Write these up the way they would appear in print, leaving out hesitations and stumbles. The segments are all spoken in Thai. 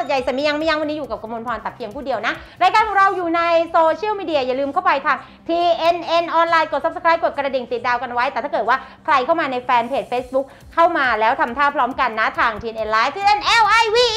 ใหญ่สมียังวันนี้อยู่กับกมลพรแต่เพียงผู้เดียวนะรายการของเราอยู่ในโซเชียลมีเดียอย่าลืมเข้าไปทาง TNN ออนไลน์กด Subscribe กดกระดิ่งติดดาวกันไว้แต่ถ้าเกิดว่าใครเข้ามาในแฟนเพจ Facebook เข้ามาแล้วทำท่าพร้อมกันนะทาง TNN Live TNN LIVE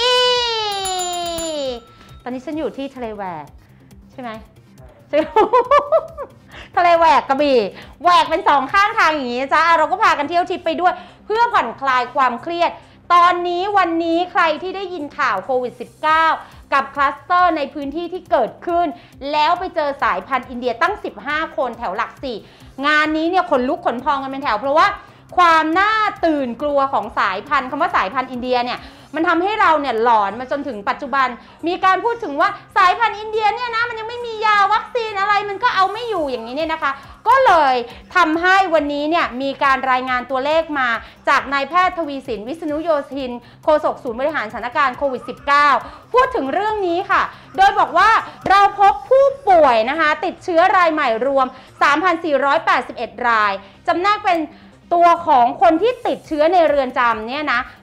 ตอนนี้ฉันอยู่ที่ทะเลแหวกใช่ไหมใช่ทะเลแหวกกระบี่แหวกเป็นสองข้างทางอย่างนี้จ้าเราก็พากันเที่ยวทริปไปด้วยเพื่อผ่อนคลายความเครียดตอนนี้วันนี้ใครที่ได้ยินข่าวโควิด -19 กับคลัสเตอร์ในพื้นที่ที่เกิดขึ้นแล้วไปเจอสายพันธุ์อินเดียตั้ง15คนแถวหลัก4งานนี้เนี่ยขนลุกขนพองกันเป็นแถวเพราะว่าความน่าตื่นกลัวของสายพันธุ์คำว่าสายพันธุ์อินเดียเนี่ยมันทำให้เราเนี่ยหลอนมาจนถึงปัจจุบันมีการพูดถึงว่าสายพันธุ์อินเดียเนี่ยนะมันยังไม่มียาวัคซีนอะไรมันก็เอาไม่อยู่อย่างนี้เนี่ยนะคะก็เลยทำให้วันนี้เนี่ยมีการรายงานตัวเลขมาจากนายแพทย์ทวีสินวิษณุโยธินโฆษกศูนย์บริหารสถานการณ์โควิด -19 พูดถึงเรื่องนี้ค่ะโดยบอกว่าเราพบผู้ป่วยนะคะติดเชื้อรายใหม่รวม 3,481 รายจำแนกเป็นตัวของคนที่ติดเชื้อในเรือนจำเนี่ยนะ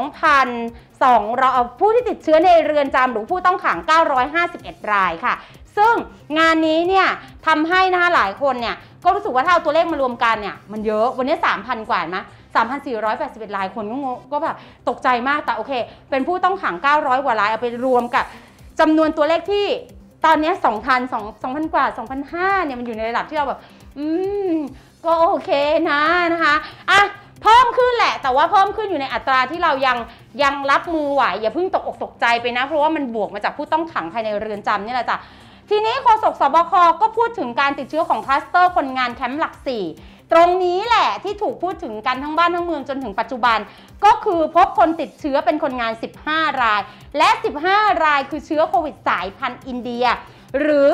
ผู้ที่ติดเชื้อในเรือนจำหรือผู้ต้องขัง951รายค่ะซึ่งงานนี้เนี่ยทำให้นะคะหลายคนเนี่ยก็รู้สึกว่าถ้าเอาตัวเลขมารวมกันเนี่ยมันเยอะวันนี้ 3,000 กว่ามั้ย 3,481 รายคนก็แบบตกใจมากแต่โอเคเป็นผู้ต้องขัง900กว่ารายเอาไปรวมกับจำนวนตัวเลขที่ตอนนี้ 2,000 กว่า 2,500 เนี่ยมันอยู่ในระดับที่เราแบบก็โอเคนะคะอ่ะเพิ่มขึ้นแหละแต่ว่าเพิ่มขึ้นอยู่ในอัตราที่เรายังรับมือไหวอย่าเพิ่งตกอกตกใจไปนะเพราะว่ามันบวกมาจากผู้ต้องขังภายในเรือนจำนี่แหละจ้ะทีนี้โฆษกสบคก็พูดถึงการติดเชื้อของคลัสเตอร์คนงานแคมป์หลัก4ตรงนี้แหละที่ถูกพูดถึงกันทั้งบ้านทั้งเมืองจนถึงปัจจุบันก็คือพบคนติดเชื้อเป็นคนงาน15รายและ15รายคือเชื้อโควิดสายพันธุ์อินเดียหรือ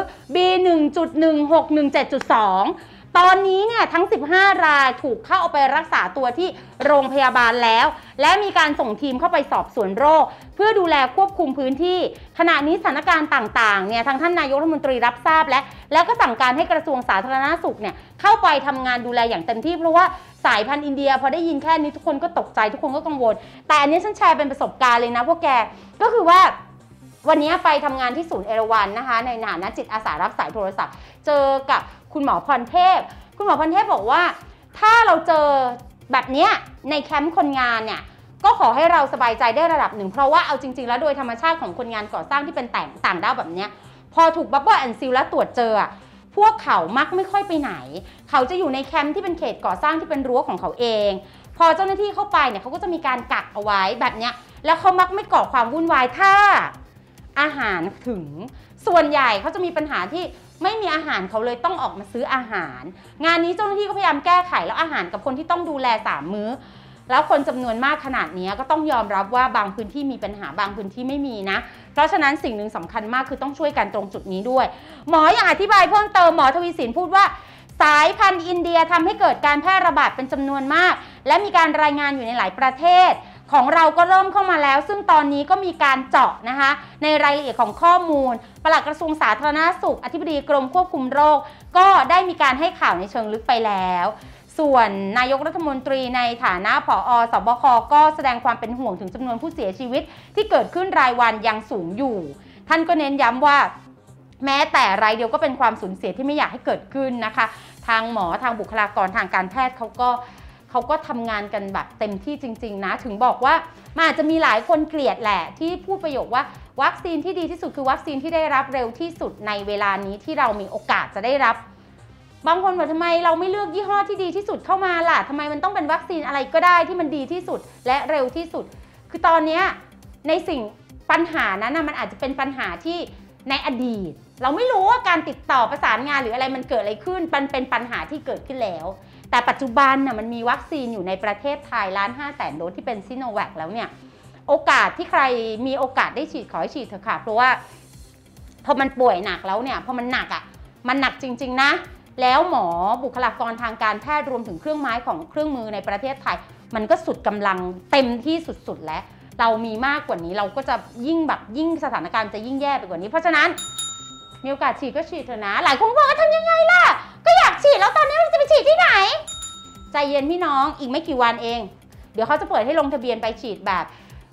B1.16172ตอนนี้เนี่ยทั้ง15รายถูกเข้าไปรักษาตัวที่โรงพยาบาลแล้วและมีการส่งทีมเข้าไปสอบสวนโรคเพื่อดูแลควบคุมพื้นที่ขณะนี้สถานการณ์ต่างๆเนี่ยทางท่านนายกรัฐมนตรีรับทราบแล้วก็สั่งการให้กระทรวงสาธารณสุขเนี่ยเข้าไปทำงานดูแลอย่างเต็มที่เพราะว่าสายพันธุ์อินเดียพอได้ยินแค่นี้ทุกคนก็ตกใจทุกคนก็กังวลแต่อันนี้ฉันแชร์เป็นประสบการณ์เลยนะพวกแกก็คือว่าวันนี้ไปทำงานที่ศูนย์เอราวัณนะคะในฐานะจิตอาสารับสายโทรศัพท์เจอกับคุณหมอพรเทพคุณหมอพรเทพบอกว่าถ้าเราเจอแบบนี้ในแคมป์คนงานเนี่ยก็ขอให้เราสบายใจได้ระดับหนึ่งเพราะว่าเอาจริงๆแล้วโดยธรรมชาติของคนงานก่อสร้างที่เป็นต่างด้าวแบบนี้พอถูกบับเบิ้ลแอนด์ซีลแล้วตรวจเจอพวกเขามักไม่ค่อยไปไหนเขาจะอยู่ในแคมป์ที่เป็นเขตก่อสร้างที่เป็นรั้วของเขาเองพอเจ้าหน้าที่เข้าไปเนี่ยเขาก็จะมีการกักเอาไว้แบบนี้แล้วเขามักไม่ก่อความวุ่นวายถ้าอาหารถึงส่วนใหญ่เขาจะมีปัญหาที่ไม่มีอาหารเขาเลยต้องออกมาซื้ออาหารงานนี้เจ้าหน้าที่ก็พยายามแก้ไขแล้วอาหารกับคนที่ต้องดูแล3มื้อแล้วคนจำนวนมากขนาดนี้ก็ต้องยอมรับว่าบางพื้นที่มีปัญหาบางพื้นที่ไม่มีนะเพราะฉะนั้นสิ่งหนึ่งสำคัญมากคือต้องช่วยกันตรงจุดนี้ด้วยหมอยังอธิบายเพิ่มเติมหมอทวีสินพูดว่าสายพันธุ์อินเดียทำให้เกิดการแพร่ระบาดเป็นจำนวนมากและมีการรายงานอยู่ในหลายประเทศของเราก็เริ่มเข้ามาแล้วซึ่งตอนนี้ก็มีการเจาะนะคะในรายละเอียดของข้อมูลปลัดกระทรวงสาธารณสุขอธิบดีกรมควบคุมโรคก็ได้มีการให้ข่าวในเชิงลึกไปแล้วส่วนนายกรัฐมนตรีในฐานะผอ.สบคก็แสดงความเป็นห่วงถึงจำนวนผู้เสียชีวิตที่เกิดขึ้นรายวันยังสูงอยู่ท่านก็เน้นย้ำว่าแม้แต่รายเดียวก็เป็นความสูญเสียที่ไม่อยากให้เกิดขึ้นนะคะทางหมอทางบุคลากรทางการแพทย์เขาก็ทำงานกันแบบเต็มที่จริงๆนะถึงบอกว่ามันอาจจะมีหลายคนเกลียดแหละที่พูดประโยคว่าวัคซีนที่ดีที่สุดคือวัคซีนที่ได้รับเร็วที่สุดในเวลานี้ที่เรามีโอกาสจะได้รับบางคนบอกทำไมเราไม่เลือกยี่ห้อที่ดีที่สุดเข้ามาล่ะทำไมมันต้องเป็นวัคซีนอะไรก็ได้ที่มันดีที่สุดและเร็วที่สุดคือตอนนี้ในสิ่งปัญหานั้นมันอาจจะเป็นปัญหาที่ในอดีตเราไม่รู้ว่าการติดต่อประสานงานหรืออะไรมันเกิดอะไรขึ้นมันเป็นปัญหาที่เกิดขึ้นแล้วแต่ปัจจุบันมันมีวัคซีนอยู่ในประเทศไทย1,500,000 โดสที่เป็นซิโนแวคแล้วเนี่ยโอกาสที่ใครมีโอกาสได้ฉีดขอให้ฉีดเถอะค่ะเพราะว่าพอมันป่วยหนักแล้วเนี่ยพอมันหนักมันหนักจริงๆนะแล้วหมอบุคลากรทางการแพทย์รวมถึงเครื่องไม้ของเครื่องมือในประเทศไทยมันก็สุดกำลังเต็มที่สุดๆแล้วเรามีมากกว่านี้เราก็จะยิ่งสถานการณ์จะยิ่งแย่ไปกว่านี้เพราะฉะนั้นมีโอกาสฉีดก็ฉีดเถอะนะหลายคนบอกว่าทำยังไงล่ะก็อยากฉีดแล้วตอนนี้เราจะไปฉีดที่ไหนใจเย็นพี่น้องอีกไม่กี่วันเองเดี๋ยวเขาจะเปิดให้ลงทะเบียนไปฉีดแบบ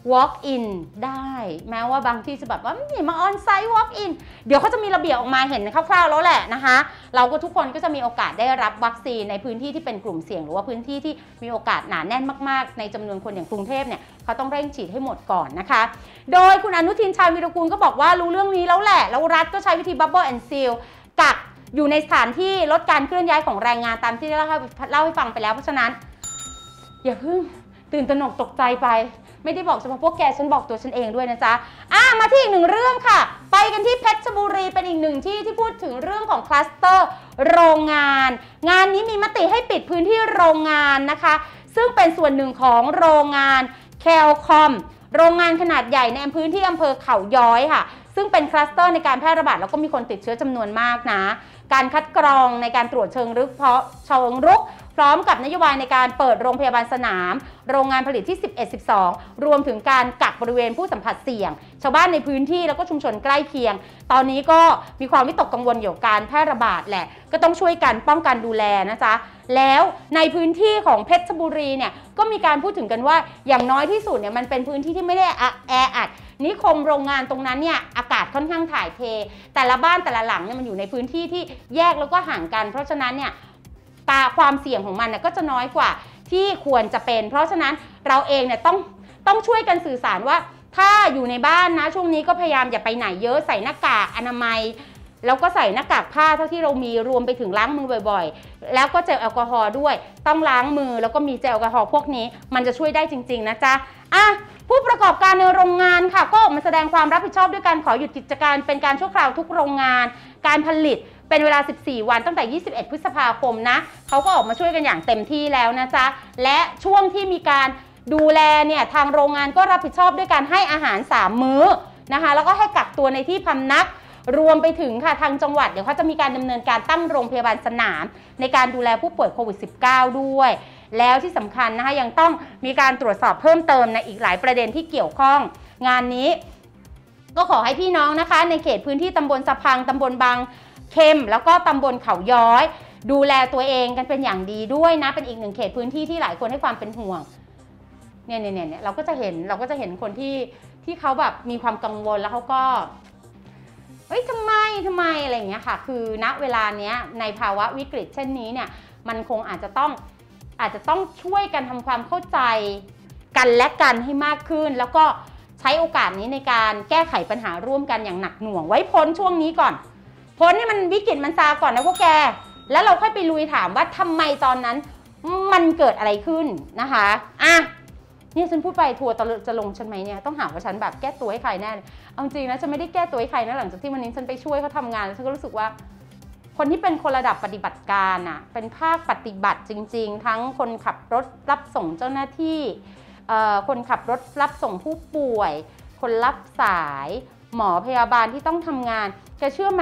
walk in ได้แม้ว่าบางที่จะแบบว่าไม่มา on site walk in เดี๋ยวเขาจะมีระเบียบออกมาเห็นคร่าวๆแล้วแหละนะคะเราก็ทุกคนก็จะมีโอกาสได้รับวัคซีนในพื้นที่ที่เป็นกลุ่มเสี่ยงหรือว่าพื้นที่ที่มีโอกาสหนาแน่นมากๆในจำนวนคนอย่างกรุงเทพเนี่ยเขาต้องเร่งฉีดให้หมดก่อนนะคะโดยคุณอนุทินชาญวีรกูลก็บอกว่ารู้เรื่องนี้แล้วแหละแล้วรัฐก็ใช้วิธี bubble and seal กักอยู่ในสถานที่ลดการเคลื่อนย้ายของแรงงานตามที่เล่าให้ฟังไปแล้วเพราะฉะนั้นอย่าเพิ่งตื่นตระหนกตกใจไปไม่ได้บอกเฉพาะพวกแกฉันบอกตัวฉันเองด้วยนะจ๊ะมาที่อีกหนึ่งเรื่องค่ะไปกันที่เพชรบุรีเป็นอีกหนึ่งที่ที่พูดถึงเรื่องของคลัสเตอร์โรงงานงานนี้มีมติให้ปิดพื้นที่โรงงานนะคะซึ่งเป็นส่วนหนึ่งของโรงงานแคลคอมโรงงานขนาดใหญ่ในพื้นที่อำเภอเขาย้อยค่ะซึ่งเป็นคลัสเตอร์ในการแพร่ระบาดแล้วก็มีคนติดเชื้อจำนวนมากนะการคัดกรองในการตรวจเชิงรุกพร้อมกับนโยบายในการเปิดโรงพยาบาลสนามโรงงานผลิตที่ 11-12 รวมถึงการกักบริเวณผู้สัมผัสเสี่ยงชาวบ้านในพื้นที่แล้วก็ชุมชนใกล้เคียงตอนนี้ก็มีความวิตกกังวลเกี่ยวกับการแพร่ระบาดแหละก็ต้องช่วยกันป้องกันดูแลนะจ๊ะแล้วในพื้นที่ของเพชรบุรีเนี่ยก็มีการพูดถึงกันว่าอย่างน้อยที่สุดเนี่ยมันเป็นพื้นที่ที่ไม่ได้แออัดนิคมโรงงานตรงนั้นเนี่ยอากาศค่อนข้างถ่ายเทแต่ละบ้านแต่ละหลังเนี่ยมันอยู่ในพื้นที่ที่แยกแล้วก็ห่างกันเพราะฉะนั้นเนี่ยความเสี่ยงของมันก็จะน้อยกว่าที่ควรจะเป็นเพราะฉะนั้นเราเองเนี่ยต้องช่วยกันสื่อสารว่าถ้าอยู่ในบ้านนะช่วงนี้ก็พยายามอย่าไปไหนเยอะใส่หน้ากากอนามัยแล้วก็ใส่หน้ากากผ้าเท่าที่เรามีรวมไปถึงล้างมือบ่อยๆแล้วก็เจลแอลกอฮอล์ด้วยต้องล้างมือแล้วก็มีเจลแอลกอฮอล์พวกนี้มันจะช่วยได้จริงๆนะจ๊ะผู้ประกอบการในโรงงานค่ะก็ออกมาแสดงความรับผิดชอบด้วยการขอหยุดกิจการเป็นการชั่วคราวทุกโรงงานการผลิตเป็นเวลา14วันตั้งแต่21พฤษภาคมนะเขาก็ออกมาช่วยกันอย่างเต็มที่แล้วนะจ๊ะและช่วงที่มีการดูแลเนี่ยทางโรงงานก็รับผิดชอบด้วยการให้อาหาร3มื้อนะคะแล้วก็ให้กักตัวในที่พำนักรวมไปถึงค่ะทางจังหวัดเดี๋ยวเขาจะมีการดำเนินการตั้งโรงพยาบาลสนามในการดูแลผู้ป่วยโควิด -19 ด้วยแล้วที่สำคัญนะคะยังต้องมีการตรวจสอบเพิ่มเติมในอีกหลายประเด็นที่เกี่ยวข้องงานนี้ก็ขอให้พี่น้องนะคะในเขตพื้นที่ตำบลสะพังตำบลบางเข้มแล้วก็ตำบลเขาย้อยดูแลตัวเองกันเป็นอย่างดีด้วยนะเป็นอีกหนึ่งเขตพื้นที่ที่หลายคนให้ความเป็นห่วงเนี่ยเราก็จะเห็นคนที่เขาแบบมีความกังวลแล้วเขาก็ทำไมอะไรอย่างเงี้ยค่ะคือณเวลาเนี้ยในภาวะวิกฤตเช่นนี้เนี่ยมันคงอาจจะต้องช่วยกันทำความเข้าใจกันและกันให้มากขึ้นแล้วก็ใช้โอกาสนี้ในการแก้ไขปัญหาร่วมกันอย่างหนักหน่วงไว้พ้นช่วงนี้ก่อนพ้นให้มันวิกฤตมันซาก่อนนะพวกแกแล้วเราค่อยไปลุยถามว่าทำไมตอนนั้นมันเกิดอะไรขึ้นนะคะนี่ฉันพูดไปทัวร์จะลงฉันไหมเนี่ยต้องหาว่าฉันแบบแก้ตัวให้ใครแน่เลยเอาจริงนะฉันไม่ได้แก้ตัวให้ใครนะหลังจากที่วันนี้ฉันไปช่วยเขาทำงานแล้วฉันก็รู้สึกว่าคนที่เป็นคนระดับปฏิบัติการเป็นภาคปฏิบัติจริงๆทั้งคนขับรถรับส่งเจ้าหน้าที่คนขับรถรับส่งผู้ป่วยคนรับสายหมอพยาบาลที่ต้องทำงานแกเชื่อไหม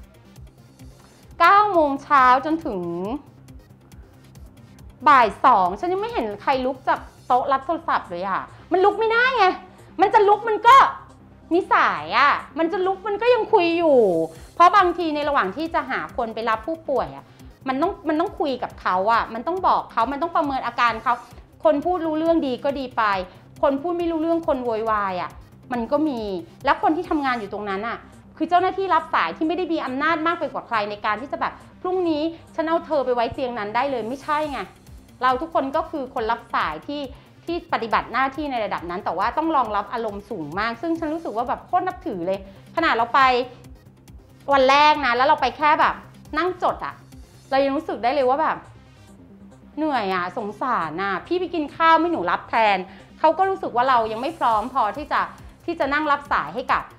9 โมงเช้าจนถึงบ่าย 2ฉันยังไม่เห็นใครลุกจากโต๊ะรับโทรศัพท์เลยมันลุกไม่ได้ไงมันจะลุกมันก็นิสัยมันจะลุกมันก็ยังคุยอยู่เพราะบางทีในระหว่างที่จะหาคนไปรับผู้ป่วยมันต้องคุยกับเขามันต้องบอกเขามันต้องประเมินอาการเขาคนพูดรู้เรื่องดีก็ดีไปคนพูดไม่รู้เรื่องคนโวยวายมันก็มีแล้วคนที่ทำงานอยู่ตรงนั้นคือเจ้าหน้าที่รับสายที่ไม่ได้มีอำนาจมากไปกว่าใครในการที่จะแบบพรุ่งนี้ฉันเอาเธอไปไว้เตียงนั้นได้เลยไม่ใช่ไงเราทุกคนก็คือคนรับสายที่ปฏิบัติหน้าที่ในระดับนั้นแต่ว่าต้องรองรับอารมณ์สูงมากซึ่งฉันรู้สึกว่าแบบโคตรนับถือเลยขนาดเราไปวันแรกนะแล้วเราไปแค่แบบนั่งจดเรายังรู้สึกได้เลยว่าแบบเหนื่อยสงสารพี่ไปกินข้าวไม่หนูรับแทนเขาก็รู้สึกว่าเรายังไม่พร้อมพอที่จะนั่งรับสาย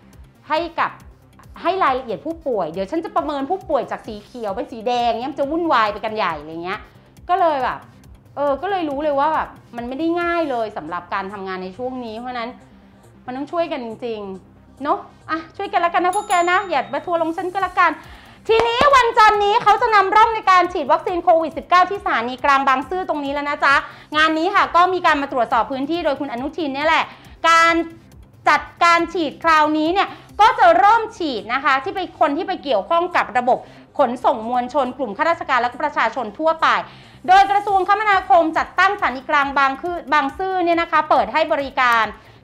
ให้รายละเอียดผู้ป่วยเดี๋ยวฉันจะประเมินผู้ป่วยจากสีเขียวเป็นสีแดงเนี่ยมันจะวุ่นวายไปกันใหญ่อะไรเงี้ยก็เลยแบบก็เลยรู้เลยว่าแบบมันไม่ได้ง่ายเลยสำหรับการทำงานในช่วงนี้เพราะนั้นมันต้องช่วยกันจริงๆเนาะช่วยกันแล้วกันนะพวกแกนะอย่ามาทัวร์ลงฉันก็แล้วกันทีนี้วันจันทร์นี้เขาจะนำร่องในการฉีดวัคซีนโควิด -19 ที่สถานีกลางบางซื่อตรงนี้แล้วนะจ๊ะงานนี้ค่ะก็มีการมาตรวจสอบพื้นที่โดยคุณอนุทินเนี่ยแหละการจัดการฉีดคราวนี้เนี่ยก็จะเริ่มฉีดนะคะที่ไปคนที่ไปเกี่ยวข้องกับระบบขนส่งมวลชนกลุ่มข้าราชการและประชาชนทั่วไปโดยกระทรวงคมนาคมจัดตั้งสถานีกลางบางซื่อเนี่ยนะคะเปิดให้บริการ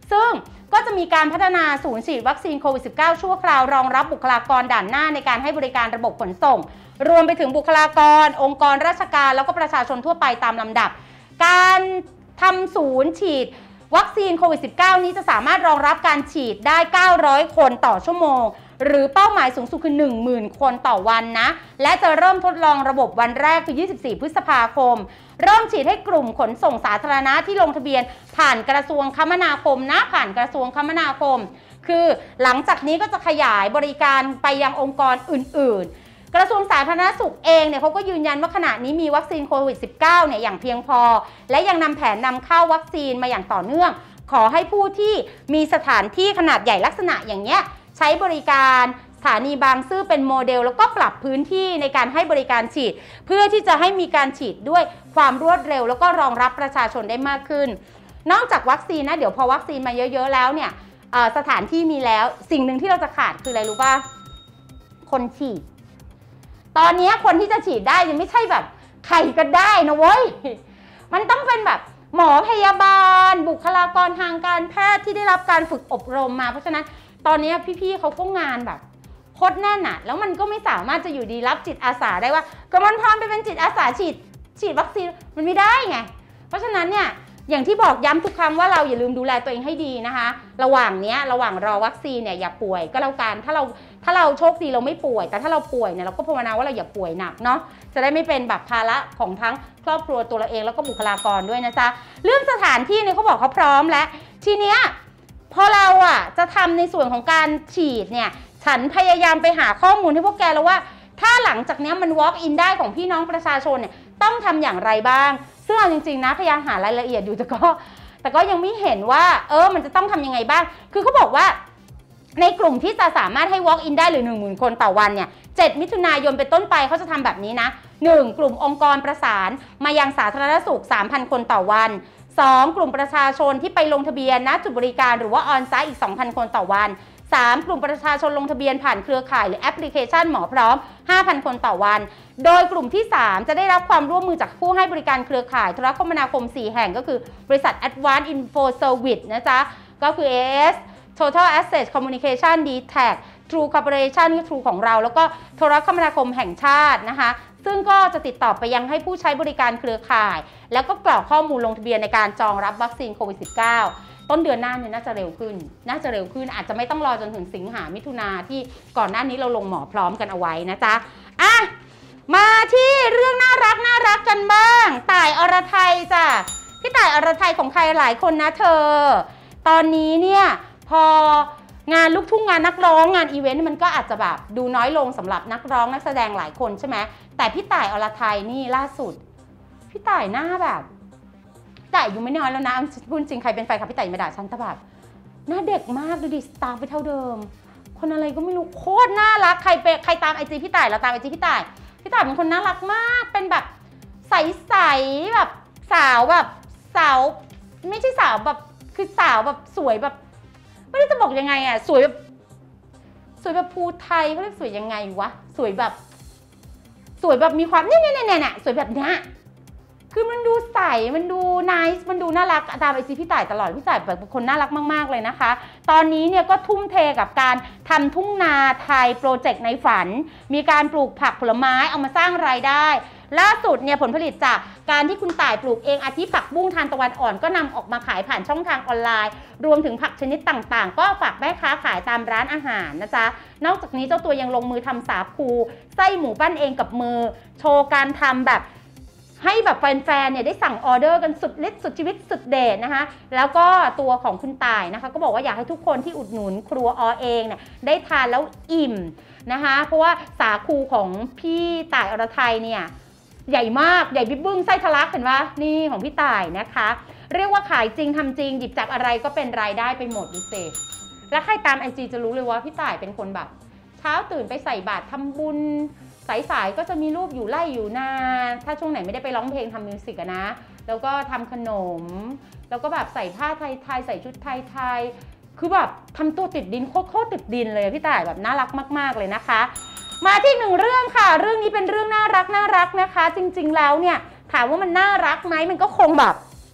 ซึ่งก็จะมีการพัฒนาศูนย์ฉีดวัคซีนโควิด -19 ชั่วคราวรองรับบุคลากรด่านหน้าในการให้บริการระบบขนส่งรวมไปถึงบุคลากรองค์กรราชการแล้วก็ประชาชนทั่วไปตามลำดับการทำศูนย์ฉีดวัคซีนโควิด -19 นี้จะสามารถรองรับการฉีดได้900คนต่อชั่วโมงหรือเป้าหมายสูงสุดคือ 10,000 คนต่อวันนะและจะเริ่มทดลองระบบวันแรกคือ24 พฤษภาคมเริ่มฉีดให้กลุ่มขนส่งสาธารณะที่ลงทะเบียนผ่านกระทรวงคมนาคมนะผ่านกระทรวงคมนาคมคือหลังจากนี้ก็จะขยายบริการไปยังองค์กรอื่นๆกระทรวงสาธารณสุขเองเนี่ยเขาก็ยืนยันว่าขณะนี้มีวัคซีนโควิด -19 เนี่ยอย่างเพียงพอและยังนำแผนนำเข้าวัคซีนมาอย่างต่อเนื่องขอให้ผู้ที่มีสถานที่ขนาดใหญ่ลักษณะอย่างเงี้ยใช้บริการสถานีบางซื่อเป็นโมเดลแล้วก็ปรับพื้นที่ในการให้บริการฉีดเพื่อที่จะให้มีการฉีดด้วยความรวดเร็วแล้วก็รองรับประชาชนได้มากขึ้นนอกจากวัคซีนนะเดี๋ยวพอวัคซีนมาเยอะๆแล้วเนี่ยสถานที่มีแล้วสิ่งหนึ่งที่เราจะขาดคืออะไรรู้ป่ะคนฉีดตอนนี้คนที่จะฉีดได้ยังไม่ใช่แบบใครก็ได้นะเว้ยมันต้องเป็นแบบหมอพยาบาลบุคลากรทางการแพทย์ที่ได้รับการฝึกอบรมมาเพราะฉะนั้นตอนนี้พี่ๆเขาก็งานแบบโคตรแน่นอะแล้วมันก็ไม่สามารถจะอยู่ดีรับจิตอาสาได้ว่ากมลพรไปเป็นจิตอาสาฉีดวัคซีนมันไม่ได้ไงเพราะฉะนั้นเนี่ยอย่างที่บอกย้ำทุกครั้งว่าเราอย่าลืมดูแลตัวเองให้ดีนะคะระหว่างรอวัคซีนเนี่ยอย่าป่วยก็แล้วกันถ้าเราโชคดีเราไม่ป่วยแต่ถ้าเราป่วยเนี่ยเราก็ภาวนาว่าเราอย่าป่วยหนักเนาะจะได้ไม่เป็นแบบภาระของทั้งครอบครัวตัวเราเองแล้วก็บุคลากรด้วยนะจ๊ะเรื่องสถานที่เนี่ยเขาบอกเขาพร้อมแล้วทีเนี้ยพอเราอ่ะจะทำในส่วนของการฉีดเนี่ยฉันพยายามไปหาข้อมูลให้พวกแกแล้วว่าถ้าหลังจากนี้มัน walk in ได้ของพี่น้องประชาชนเนี่ยต้องทำอย่างไรบ้างซึ่งเอาจริงๆนะพยายามหารายละเอียดอยู่แต่ก็ยังไม่เห็นว่ามันจะต้องทำยังไงบ้างคือเขาบอกว่าในกลุ่มที่จะสามารถให้ walk in ได้หรือ 10,000 คนต่อวันเนี่ย7 มิถุนายนเป็นต้นไปเขาจะทำแบบนี้นะ1กลุ่มองค์กรประสานมายังสาธารณสุข 3,000 คนต่อวัน2กลุ่มประชาชนที่ไปลงทะเบียนณจุดบริการหรือว่าออนไซต์อีก 2,000 คนต่อวัน3กลุ่มประชาชนลงทะเบียนผ่านเครือข่ายหรือแอปพลิเคชันหมอพร้อม 5,000 คนต่อวันโดยกลุ่มที่3จะได้รับความร่วมมือจากผู้ให้บริการเครือข่ายโทรคมนาคม4แห่งก็คือบริษัท Advanced Info Service นะจ๊ะก็คือ AS Total Access Communication DTAC True Corporation ก็ True ของเราแล้วก็โทรคมนาคมแห่งชาตินะคะซึ่งก็จะติดต่อไปยังให้ผู้ใช้บริการเครือข่ายแล้วก็กรอกข้อมูลลงทะเบียนในการจองรับวัคซีนโควิด -19 ต้นเดือนหน้าเนี่ยน่าจะเร็วขึ้นอาจจะไม่ต้องรอจนถึงสิงหามิถุนาที่ก่อนหน้านี้เราลงหมอพร้อมกันเอาไว้นะจ๊ะมาที่เรื่องน่ารักกันบ้างต่ายอรไทยจ้ะพี่ต่ายอรไทยของใครหลายคนนะเธอตอนนี้เนี่ยพองานลูกทุ่งงานนักร้องงานอีเวนต์มันก็อาจจะแบบดูน้อยลงสำหรับนักร้องนักแสดงหลายคนใช่ไหมแต่พี่ต่ายอรไทยนี่ล่าสุดพี่ต่ายหน้าแบบต่ายอยู่ไม่น้อยแล้วนะพูดจริงใครเป็นแฟนคลับพี่ต่ายมาด่าฉันแต่แบบหน้าเด็กมากดูดิสตาร์ไปเท่าเดิมคนอะไรก็ไม่รู้โคตรน่ารักใครตามไอจีพี่ต่ายเราตามไอจีพี่ต่ายเป็นคนน่ารักมากเป็นแบบใสๆแบบสาวไม่ใช่สาวแบบคือสาวแบบสวยแบบไม่รู้จะบอกยังไงอ่ะสวยแบบภูไทยเขาเรียกสวยยังไงวะสวยแบบมีความเนี่ยสวยแบบเนี้ยคือมันดูใสมันดูniceมันดูน่ารักตามไอจีพี่ต่ายตลอดพี่ต่ายแบบคนน่ารักมากๆเลยนะคะตอนนี้เนี่ยก็ทุ่มเทกับการทำทุ่งนาไทยโปรเจกต์ในฝันมีการปลูกผักผลไม้เอามาสร้างรายได้ล่าสุดเนี่ยผลผลิตจากการที่คุณต่ายปลูกเองอาทิผักบุ้งทานตะวันอ่อนก็นำออกมาขายผ่านช่องทางออนไลน์รวมถึงผักชนิดต่างๆก็ฝากแม่ค้าขายตามร้านอาหารนะจ๊ะนอกจากนี้เจ้าตัวยังลงมือทำสาคูไส้หมูปั้นเองกับมือโชว์การทำแบบให้แบบแฟนๆเนี่ยได้สั่งออเดอร์กันสุดฤทธิ์สุดชีวิตสุดเดชนะคะแล้วก็ตัวของคุณต่ายนะคะก็บอกว่าอยากให้ทุกคนที่อุดหนุนครัวเองเนี่ยได้ทานแล้วอิ่มนะคะเพราะว่าสาคูของพี่ต่ายอรไทยเนี่ยใหญ่มากใหญ่บิ๊กบึ้งไส้ทะลักเห็นปะนี่ของพี่ต่ายนะคะเรียกว่าขายจริงทำจริงหยิบจับอะไรก็เป็นรายได้ไปหมดดูสิแล้วใครตามไอจีจะรู้เลยว่าพี่ต่ายเป็นคนแบบเช้าตื่นไปใส่บาตรทำบุญสายๆก็จะมีรูปอยู่ไล่อยู่นาถ้าช่วงไหนไม่ได้ไปร้องเพลงทำมิวสิกนะแล้วก็ทำขนมแล้วก็แบบใส่ผ้าไทยใส่ชุดไทยคือแบบทำตัวติดดินโคตรติดดินเลยพี่ต่ายแบบน่ารักมากๆเลยนะคะมาที่1เรื่องค่ะเรื่องนี้เป็นเรื่องน่ารักนะคะจริงๆแล้วเนี่ยถามว่ามันน่ารักไหมมันก็คงแบบ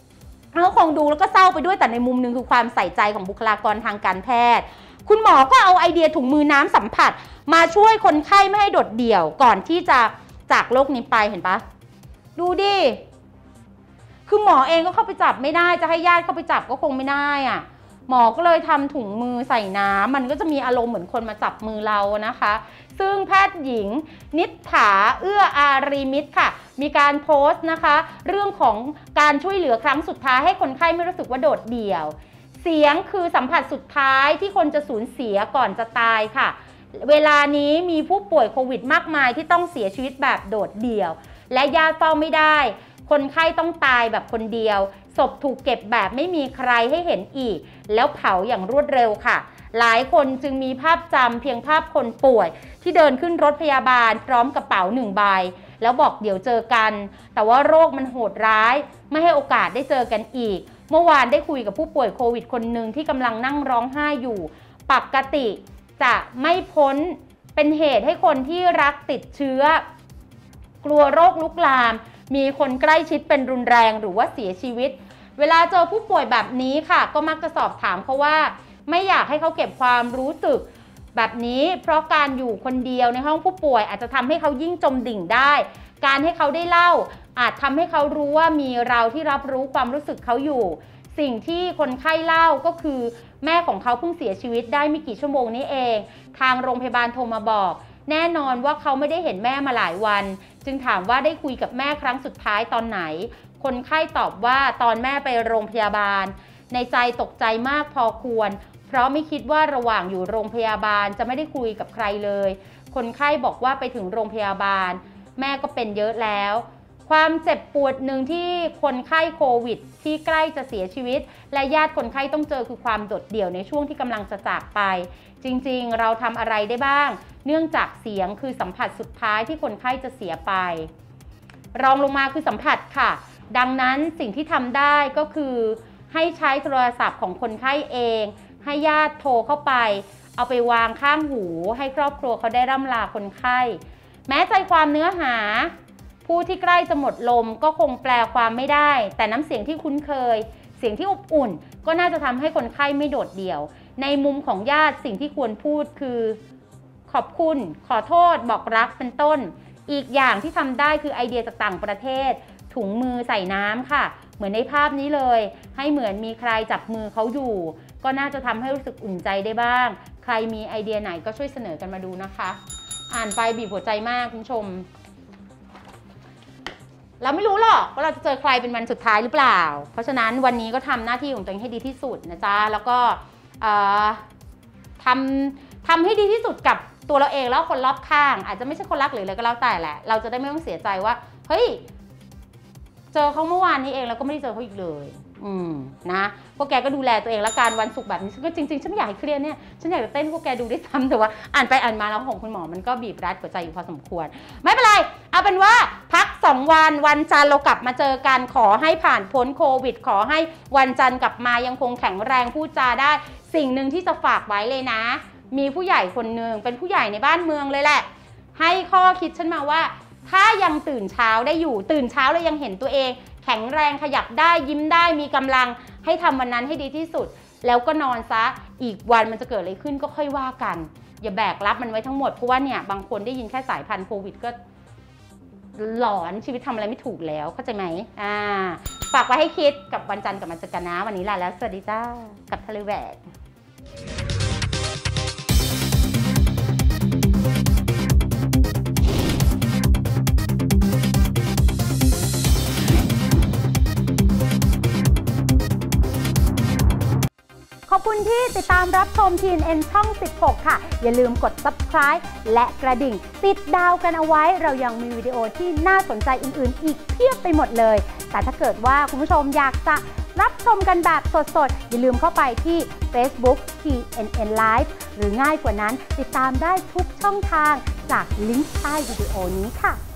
เขาคงดูแล้วก็เศร้าไปด้วยแต่ในมุมหนึ่งคือความใส่ใจของบุคลากรทางการแพทย์คุณหมอก็เอาไอเดียถุงมือน้ำสัมผัสมาช่วยคนไข้ไม่ให้โดดเดี่ยวก่อนที่จะจากโลกนี้ไปเห็นปะดูดิคือหมอเองก็เข้าไปจับไม่ได้จะให้ญาติเข้าไปจับก็คงไม่ได้อ่ะหมอก็เลยทำถุงมือใส่น้ำมันก็จะมีอารมณ์เหมือนคนมาจับมือเรานะคะซึ่งแพทย์หญิงนิษฐาเอื้ออารีมิตรค่ะมีการโพสต์นะคะเรื่องของการช่วยเหลือครั้งสุดท้ายให้คนไข้ไม่รู้สึกว่าโดดเดี่ยวเสียงคือสัมผัสสุดท้ายที่คนจะสูญเสียก่อนจะตายค่ะเวลานี้มีผู้ป่วยโควิดมากมายที่ต้องเสียชีวิตแบบโดดเดี่ยวและญาติเฝ้าไม่ได้คนไข้ต้องตายแบบคนเดียวศพถูกเก็บแบบไม่มีใครให้เห็นอีกแล้วเผาอย่างรวดเร็วค่ะหลายคนจึงมีภาพจำเพียงภาพคนป่วยที่เดินขึ้นรถพยาบาลพร้อมกระเป๋า1 ใบแล้วบอกเดี๋ยวเจอกันแต่ว่าโรคมันโหดร้ายไม่ให้โอกาสได้เจอกันอีกเมื่อวานได้คุยกับผู้ป่วยโควิดคนหนึ่งที่กำลังนั่งร้องไห้อยู่ปกติจะไม่พ้นเป็นเหตุให้คนที่รักติดเชื้อกลัวโรคลุกลามมีคนใกล้ชิดเป็นรุนแรงหรือว่าเสียชีวิตเวลาเจอผู้ป่วยแบบนี้ค่ะก็มักจะสอบถามเขาว่าไม่อยากให้เขาเก็บความรู้สึกแบบนี้เพราะการอยู่คนเดียวในห้องผู้ป่วยอาจจะทำให้เขายิ่งจมดิ่งได้การให้เขาได้เล่าอาจทำให้เขารู้ว่ามีเราที่รับรู้ความรู้สึกเขาอยู่สิ่งที่คนไข้เล่าก็คือแม่ของเขาเพิ่งเสียชีวิตได้ไม่กี่ชั่วโมงนี้เองทางโรงพยาบาลโทรมาบอกแน่นอนว่าเขาไม่ได้เห็นแม่มาหลายวันจึงถามว่าได้คุยกับแม่ครั้งสุดท้ายตอนไหนคนไข้ตอบว่าตอนแม่ไปโรงพยาบาลในใจตกใจมากพอควรเพราะไม่คิดว่าระหว่างอยู่โรงพยาบาลจะไม่ได้คุยกับใครเลยคนไข้บอกว่าไปถึงโรงพยาบาลแม่ก็เป็นเยอะแล้วความเจ็บปวดหนึ่งที่คนไข้โควิดที่ใกล้จะเสียชีวิตและญาติคนไข้ต้องเจอคือความโดดเดี่ยวในช่วงที่กำลังจะจากไปจริงๆเราทำอะไรได้บ้างเนื่องจากเสียงคือสัมผัสสุดท้ายที่คนไข้จะเสียไปรองลงมาคือสัมผัสค่ะดังนั้นสิ่งที่ทำได้ก็คือให้ใช้โทรศัพท์ของคนไข้เองให้ญาติโทรเข้าไปเอาไปวางข้างหูให้ครอบครัวเขาได้ร่ำลาคนไข้แม้ใจความเนื้อหาผู้ที่ใกล้จะหมดลมก็คงแปลความไม่ได้แต่น้ำเสียงที่คุ้นเคยเสียงที่อบอุ่นก็น่าจะทำให้คนไข้ไม่โดดเดี่ยวในมุมของญาติสิ่งที่ควรพูดคือขอบคุณขอโทษบอกรักเป็นต้นอีกอย่างที่ทำได้คือไอเดียจากต่างประเทศถุงมือใส่น้ำค่ะเหมือนในภาพนี้เลยให้เหมือนมีใครจับมือเขาอยู่ก็น่าจะทำให้รู้สึกอุ่นใจได้บ้างใครมีไอเดียไหนก็ช่วยเสนอกันมาดูนะคะอ่านไปบีบหัวใจมากคุณผู้ชมเราไม่รู้หรอกว่าเราจะเจอใครเป็นวันสุดท้ายหรือเปล่าเพราะฉะนั้นวันนี้ก็ทำหน้าที่ของตัวเองให้ดีที่สุดนะจ๊ะแล้วก็ทำให้ดีที่สุดกับตัวเราเองแล้วคนรอบข้างอาจจะไม่ใช่คนรักหรืออะไรก็แล้วแต่แหละเราจะได้ไม่ต้องเสียใจว่าเฮ้ยเจอเขาเมื่อวานนี้เองแล้วก็ไม่ได้เจอเขาอีกเลยนะพวกแกก็ดูแลตัวเองแล้วการวันศุกร์แบบนี้ฉันก็จริงๆฉันไม่อยากให้เครียดเนี่ยฉันอยากจะเต้นพวกแกดูได้ซ้ำแต่ว่าอ่านไปอ่านมาแล้วของคุณหมอมันก็บีบรัดหัวใจอยู่พอสมควรไม่เป็นไรเอาเป็นว่าพัก2 วันจันทร์เรากลับมาเจอกันขอให้ผ่านพ้นโควิดขอให้วันจันทร์กลับมายังคงแข็งแรงพูดจาได้สิ่งหนึ่งที่จะฝากไว้เลยนะมีผู้ใหญ่คนหนึ่งเป็นผู้ใหญ่ในบ้านเมืองเลยแหละให้ข้อคิดฉันมาว่าถ้ายังตื่นเช้าได้อยู่ตื่นเช้าแล้วยังเห็นตัวเองแข็งแรงขยับได้ยิ้มได้มีกำลังให้ทำวันนั้นให้ดีที่สุดแล้วก็นอนซะอีกวันมันจะเกิดอะไรขึ้นก็ค่อยว่ากันอย่าแบกรับมันไว้ทั้งหมดเพราะว่าเนี่ยบางคนได้ยินแค่สายพันธุ์โควิดก็หลอนชีวิตทำอะไรไม่ถูกแล้วเข้าใจไหมฝากไว้ให้คิดกับวันจันทร์กับมาเจอกันนะวันนี้ลาแล้วสวัสดีจ้ากับทะเลแหวกขอบคุณที่ติดตามรับชม TNN ช่อง 16 ค่ะอย่าลืมกด Subscribe และกระดิ่งติดดาวกันเอาไว้เรายังมีวิดีโอที่น่าสนใจอื่นๆอีกเพียบไปหมดเลยแต่ถ้าเกิดว่าคุณผู้ชมอยากจะรับชมกันแบบสดๆอย่าลืมเข้าไปที่ Facebook TNN Live หรือง่ายกว่านั้นติดตามได้ทุกช่องทางจากลิงก์ใต้วิดีโอนี้ค่ะ